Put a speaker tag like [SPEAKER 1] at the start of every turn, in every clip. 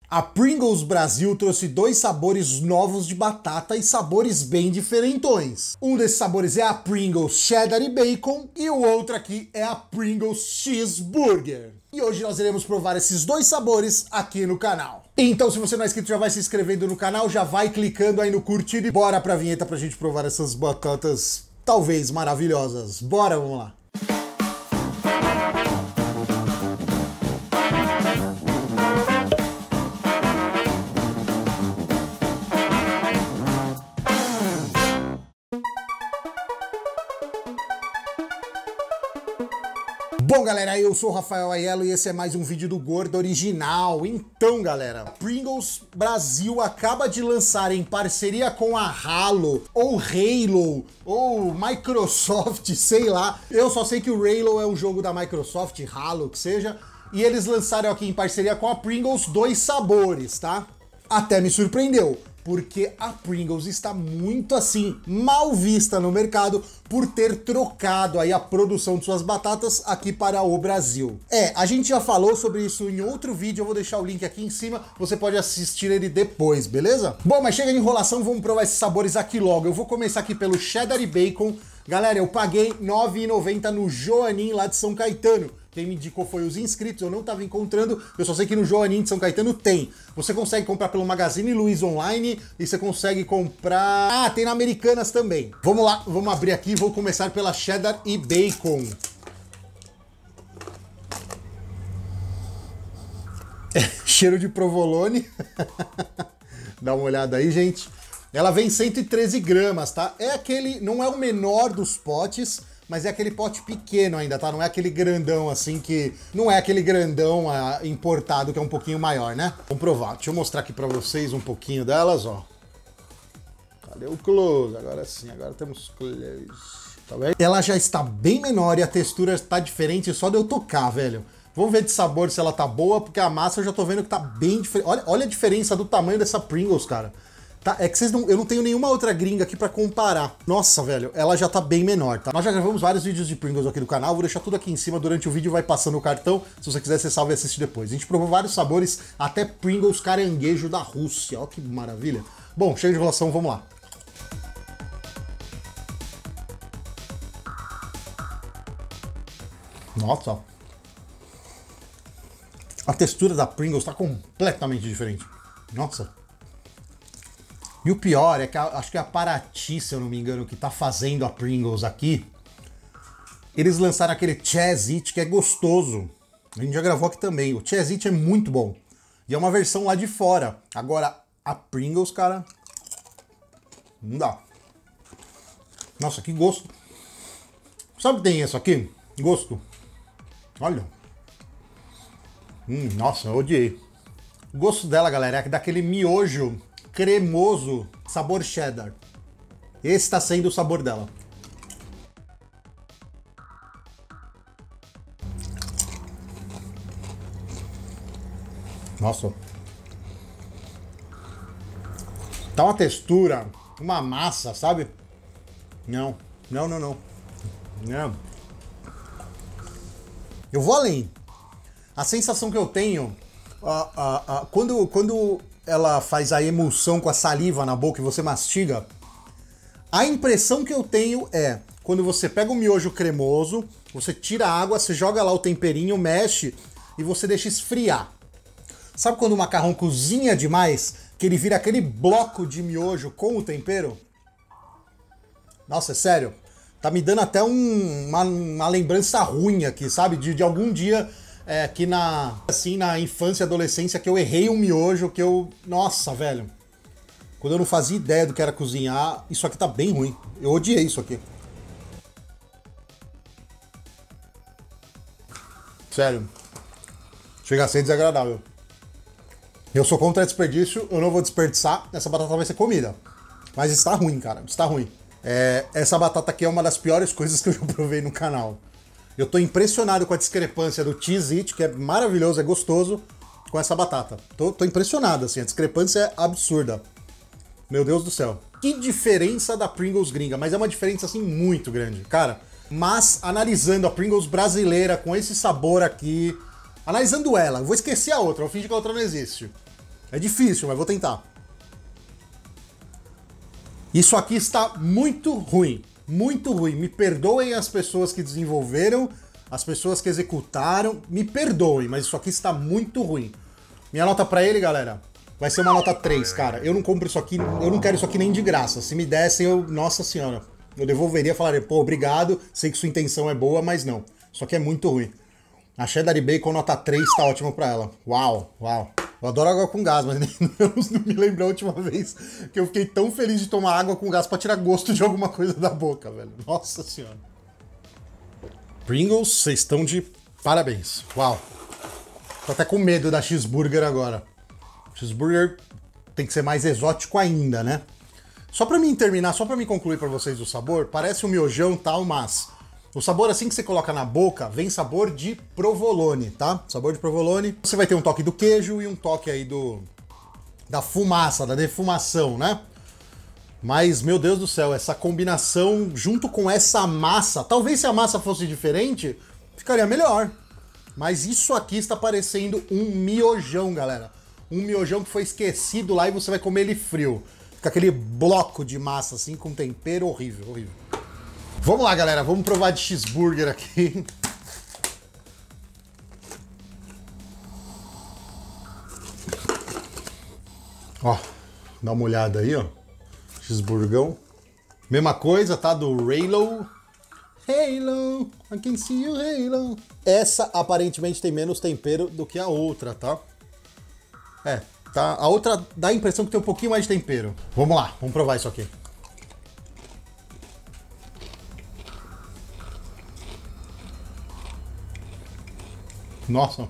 [SPEAKER 1] A Pringles Brasil trouxe dois sabores novos de batata e sabores bem diferentões. Um desses sabores é a Pringles Cheddar e Bacon e o outro aqui é a Pringles Cheeseburger. E hoje nós iremos provar esses dois sabores aqui no canal. Então, se você não é inscrito, já vai se inscrevendo no canal, já vai clicando aí no curtir e bora pra vinheta pra gente provar essas batatas talvez maravilhosas. Bora, vamos lá. Bom, galera, eu sou o Rafael Aiello e esse é mais um vídeo do Gordo Original. Então, galera, Pringles Brasil acaba de lançar em parceria com a Halo, ou Halo, ou Microsoft, sei lá. Eu só sei que o Halo é um jogo da Microsoft, Halo, que seja. E eles lançaram aqui em parceria com a Pringles dois sabores, tá? Até me surpreendeu, porque a Pringles está muito assim, mal vista no mercado por ter trocado aí a produção de suas batatas aqui para o Brasil. A gente já falou sobre isso em outro vídeo, eu vou deixar o link aqui em cima, você pode assistir ele depois, beleza? Bom, mas chega de enrolação, vamos provar esses sabores aqui logo. Eu vou começar aqui pelo Cheddar e Bacon. Galera, eu paguei R$ 9,90 no Joanin lá de São Caetano. Quem me indicou foi os inscritos, eu não estava encontrando, eu só sei que no Joanin de São Caetano tem. Você consegue comprar pelo Magazine Luiza online e você consegue comprar... Ah, tem na Americanas também. Vamos lá, vamos abrir aqui, vou começar pela Cheddar e Bacon. Cheiro de provolone. Dá uma olhada aí, gente. Ela vem 113 gramas, tá? É aquele, não é o menor dos potes, mas é aquele pote pequeno ainda, tá? Não é aquele grandão assim que... Não é aquele grandão importado que é um pouquinho maior, né? Vamos provar. Deixa eu mostrar aqui pra vocês um pouquinho delas, ó. Cadê o close? Agora sim, agora temos close. Tá vendo? Ela já está bem menor e a textura está diferente só de eu tocar, velho. Vamos ver de sabor se ela tá boa, porque a massa eu já tô vendo que tá bem diferente. Olha a diferença do tamanho dessa Pringles, cara. Tá, é que eu não tenho nenhuma outra gringa aqui pra comparar. Nossa, velho, ela já tá bem menor, tá? Nós já gravamos vários vídeos de Pringles aqui no canal, vou deixar tudo aqui em cima durante o vídeo, vai passando o cartão. Se você quiser, você salva e assiste depois. A gente provou vários sabores, até Pringles caranguejo da Rússia. Ó que maravilha. Bom, chega de enrolação, vamos lá. Nossa. A textura da Pringles tá completamente diferente. Nossa. E o pior é que acho que a Paraty, se eu não me engano, que tá fazendo a Pringles aqui, eles lançaram aquele Cheez It, que é gostoso. A gente já gravou aqui também. O Cheez It é muito bom. E é uma versão lá de fora. Agora, a Pringles, cara, não dá. Nossa, que gosto. Sabe o que tem isso aqui? Gosto. Olha. Nossa, eu odiei. O gosto dela, galera, é daquele miojo cremoso, sabor cheddar. Esse tá sendo o sabor dela. Nossa. Tá uma textura, uma massa, sabe? Não. Eu vou além. A sensação que eu tenho, quando ela faz a emulsão com a saliva na boca e você mastiga, a impressão que eu tenho é, quando você pega o miojo cremoso, você tira a água, você joga lá o temperinho, mexe e você deixa esfriar. Sabe quando o macarrão cozinha demais, que ele vira aquele bloco de miojo com o tempero? Nossa, é sério. Tá me dando até uma lembrança ruim aqui, sabe? De algum dia... que na infância e adolescência que eu errei um miojo, que eu... Nossa, velho. Quando eu não fazia ideia do que era cozinhar, isso aqui tá bem ruim. Eu odiei isso aqui. Sério. Chega a ser desagradável. Eu sou contra desperdício, eu não vou desperdiçar, essa batata vai ser comida. Mas está ruim, cara, está ruim. Essa batata aqui é uma das piores coisas que eu já provei no canal. Eu tô impressionado com a discrepância do Cheez It, que é maravilhoso, é gostoso, com essa batata. Tô impressionado, assim, a discrepância é absurda. Meu Deus do céu. Que diferença da Pringles gringa, mas é uma diferença, assim, muito grande. Cara, mas analisando a Pringles brasileira com esse sabor aqui, analisando ela, eu vou esquecer a outra, eu fingi que a outra não existe. É difícil, mas vou tentar. Isso aqui está muito ruim. Muito ruim. Me perdoem as pessoas que desenvolveram, as pessoas que executaram. Me perdoem, mas isso aqui está muito ruim. Minha nota pra ele, galera, vai ser uma nota 3, cara. Eu não compro isso aqui, eu não quero isso aqui nem de graça. Se me dessem, eu... Nossa senhora. Eu devolveria e falaria, pô, obrigado, sei que sua intenção é boa, mas não. Isso aqui é muito ruim. A Cheddar Bacon nota 3 tá ótimo pra ela. Uau, uau. Eu adoro água com gás, mas eu não me lembro a última vez que eu fiquei tão feliz de tomar água com gás pra tirar gosto de alguma coisa da boca, velho. Nossa senhora. Pringles, vocês estão de parabéns. Uau. Tô até com medo da cheeseburger agora. Cheeseburger tem que ser mais exótico ainda, né? Só pra mim terminar, só pra mim concluir pra vocês o sabor, parece um miojão e tal, mas o sabor assim que você coloca na boca, vem sabor de provolone, tá? Sabor de provolone. Você vai ter um toque do queijo e um toque aí da fumaça, da defumação, né? Mas, meu Deus do céu, essa combinação junto com essa massa, talvez se a massa fosse diferente, ficaria melhor. Mas isso aqui está parecendo um miojão, galera. Um miojão que foi esquecido lá e você vai comer ele frio. Fica aquele bloco de massa assim com tempero horrível, horrível. Vamos lá, galera, vamos provar de cheeseburger aqui. Ó, dá uma olhada aí, ó. Cheeseburgão. Mesma coisa, tá? Do Halo. Halo, I can see you, Halo. Essa aparentemente tem menos tempero do que a outra, tá? É, tá. A outra dá a impressão que tem um pouquinho mais de tempero. Vamos lá, vamos provar isso aqui. Nossa.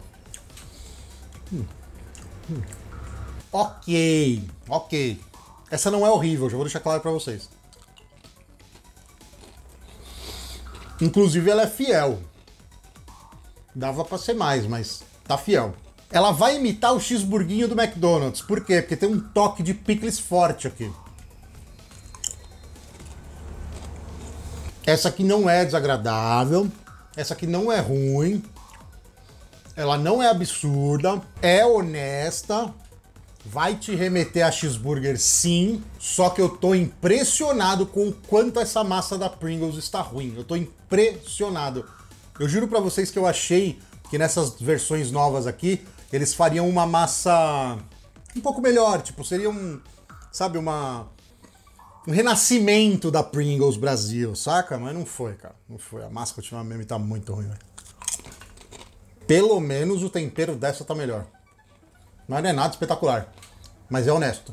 [SPEAKER 1] Ok, ok. Essa não é horrível, já vou deixar claro pra vocês. Inclusive ela é fiel. Dava pra ser mais, mas tá fiel. Ela vai imitar o cheeseburguinho do McDonald's. Por quê? Porque tem um toque de picles forte aqui. Essa aqui não é desagradável. Essa aqui não é ruim. Ela não é absurda. É honesta. Vai te remeter a cheeseburger, sim. Só que eu tô impressionado com o quanto essa massa da Pringles está ruim. Eu tô impressionado. Eu juro pra vocês que eu achei que nessas versões novas aqui, eles fariam uma massa um pouco melhor. Tipo, seria um, sabe, um renascimento da Pringles Brasil, saca? Mas não foi, cara. Não foi. A massa continuamente tá muito ruim, velho. Pelo menos o tempero dessa tá melhor. Mas não é nada espetacular. Mas é honesto.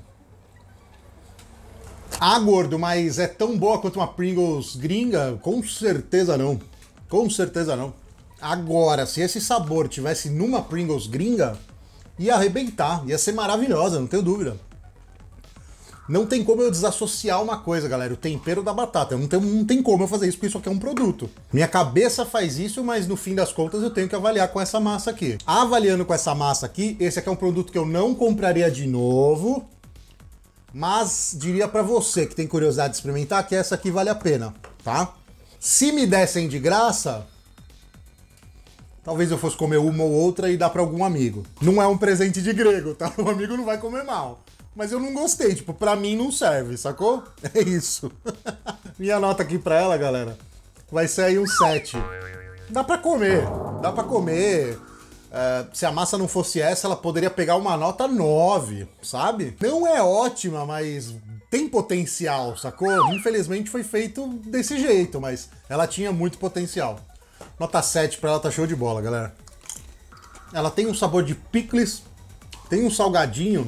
[SPEAKER 1] Ah, gordo, mas é tão boa quanto uma Pringles gringa? Com certeza não. Com certeza não. Agora, se esse sabor tivesse numa Pringles gringa, ia arrebentar. Ia ser maravilhosa, não tenho dúvida. Não tem como eu desassociar uma coisa, galera. O tempero da batata. Não tem como eu fazer isso, porque isso aqui é um produto. Minha cabeça faz isso, mas no fim das contas eu tenho que avaliar com essa massa aqui. Avaliando com essa massa aqui, esse aqui é um produto que eu não compraria de novo. Mas diria pra você que tem curiosidade de experimentar que essa aqui vale a pena, tá? Se me dessem de graça, talvez eu fosse comer uma ou outra e dar pra algum amigo. Não é um presente de grego, tá? O amigo não vai comer mal. Mas eu não gostei, tipo, pra mim não serve, sacou? É isso. Minha nota aqui pra ela, galera, vai ser aí um 7. Dá pra comer, dá pra comer. Se a massa não fosse essa, ela poderia pegar uma nota 9, sabe? Não é ótima, mas tem potencial, sacou? Infelizmente foi feito desse jeito, mas ela tinha muito potencial. Nota 7 pra ela, tá show de bola, galera. Ela tem um sabor de picles, tem um salgadinho,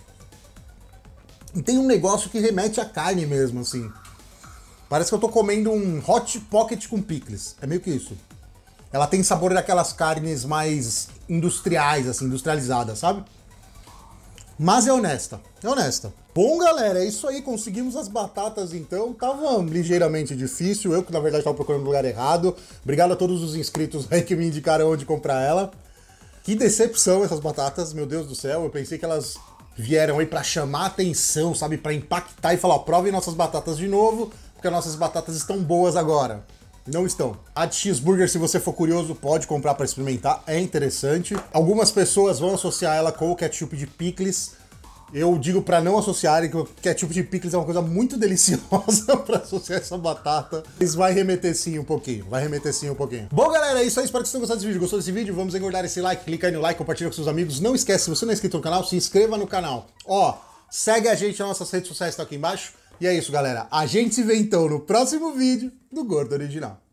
[SPEAKER 1] e tem um negócio que remete à carne mesmo, assim. Parece que eu tô comendo um Hot Pocket com picles. É meio que isso. Ela tem sabor daquelas carnes mais industriais, assim, industrializadas, sabe? Mas é honesta. É honesta. Bom, galera, é isso aí. Conseguimos as batatas, então. Tava ligeiramente difícil. Eu, que na verdade, tava procurando o lugar errado. Obrigado a todos os inscritos aí que me indicaram onde comprar ela. Que decepção essas batatas, meu Deus do céu. Eu pensei que elas vieram aí pra chamar atenção, sabe? Pra impactar e falar, ó, provem nossas batatas de novo, porque nossas batatas estão boas agora. Não estão. A de cheeseburger, se você for curioso, pode comprar para experimentar, é interessante. Algumas pessoas vão associar ela com o ketchup de picles. Eu digo para não associarem, que o ketchup de picles é uma coisa muito deliciosa para associar essa batata. Mas vai remeter sim um pouquinho, Bom, galera, é isso aí. Espero que vocês tenham gostado desse vídeo. Gostou desse vídeo? Vamos engordar esse like. Clica aí no like, compartilha com seus amigos. Não esquece, se você não é inscrito no canal, se inscreva no canal. Ó, segue a gente nas nossas redes sociais, tá aqui embaixo. E é isso, galera. A gente se vê então no próximo vídeo do Gordo Original.